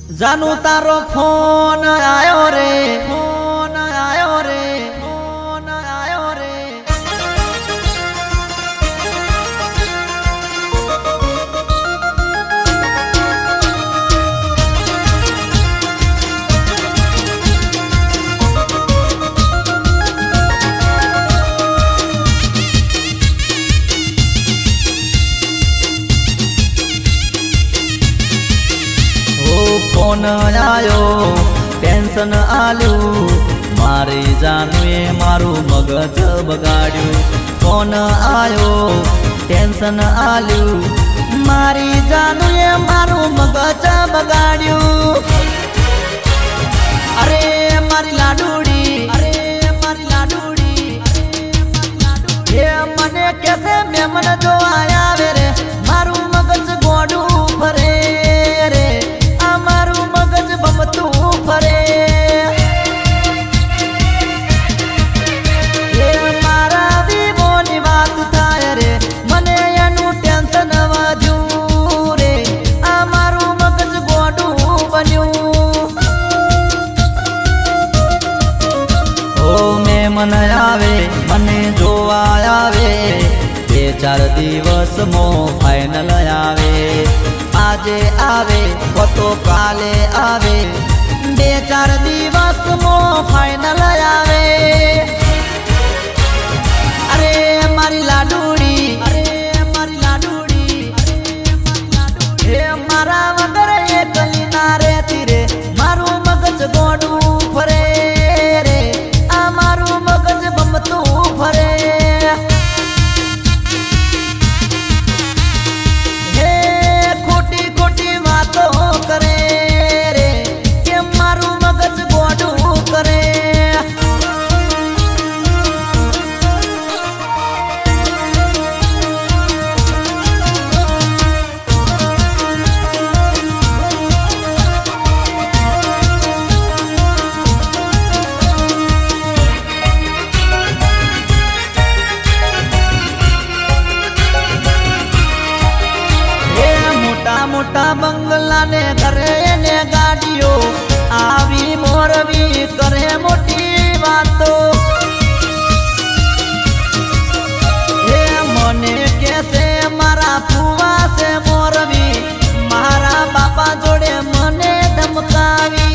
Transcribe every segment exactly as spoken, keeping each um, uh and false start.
जानू तारो फोन आयो रे, फोन आयो रे, फोन आयो रे। फोन आयो टेंशन आल्यू मारी जानूए मारू मगज बगाड्यू। फोन आयो टेंशन आल्यू मारी जानूए मारू मगज बगाड्यू। अरे मारी लाडूड़ी, अरे मारी लाडूड़ी, ये मने कैसे मेमन जो आया वे रे मारू मगज गोडू भरे रे तू फरे। ये मारा दीवोनी बात थाय रे मने एनु टेंशन वाजू रे आ मारू मगज गोडू बन्यू। ओ मैं मन आवे मने जोवा आवे बे चार दिवस मो फाइनल आवे। आजे आवे वो तो काले आवे बे चार दिवस मो फाइनल आवे। अरे मारी लाडूड़ी, अरे मारी लाडूड़ी, हे मारा वगर एक लीना रे तीरे मारू मगज गोडू फरे रे आ मारू मगज बमतू फरे। करे रे के मारू मगज गोडू करे। मोटा बंगला ने घरे ने गाड़ियो आवी मोरवी करे मोटी बातों। ये मने कैसे मारा फुआ से मोरवी मारा बापा जोड़े मने धमकावी।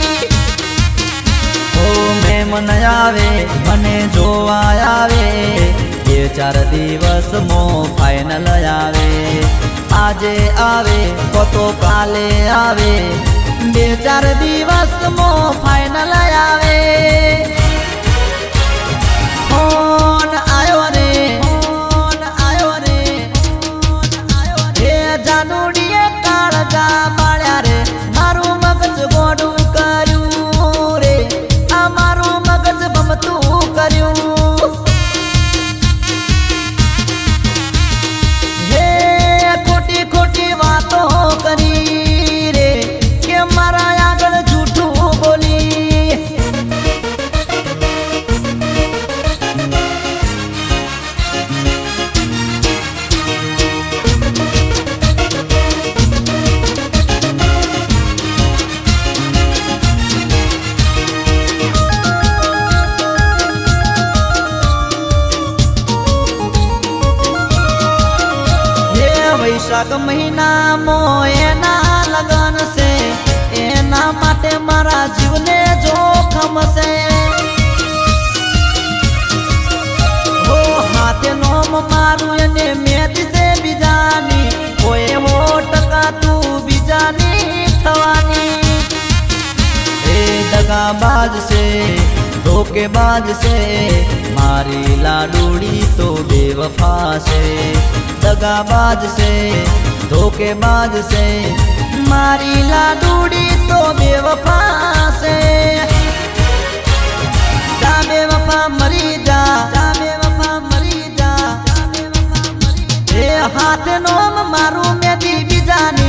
ओ मैं मन आवे मने जोवा आवे ये चार दिवस मो फाइनल आवे। आजे आवे को तो काले आवे बे चार दिवस मो फाइनल आवे। फोन आयो रे, फोन आयो रे, फोन आयो रे जानूड़िए काळजा बाळ्या रे मारू मगज गोडू कर्यू रे आ मारू मगज बमतू कर्यू। खोटी बातों करी रे के मारा आगल झूठू बोली। वैशाख महीना मोएना लगन से एना माटे मारा जीवने जोखम से। हो हाथे नोम मारू एने मेदी से बिजानी होए हो टका तू बिजानी थवानी। ए दगाबाज से धोखेबाज से मारी लाडूड़ी तो बेवफा से। दगाबाज से धोखेबाज से मारी लाडूड़ी तो बेवफा से। जा बेवफा मरी जा, जा बेवफा मरी जा, ए हाथ नोम मारू मेदी बिजानी।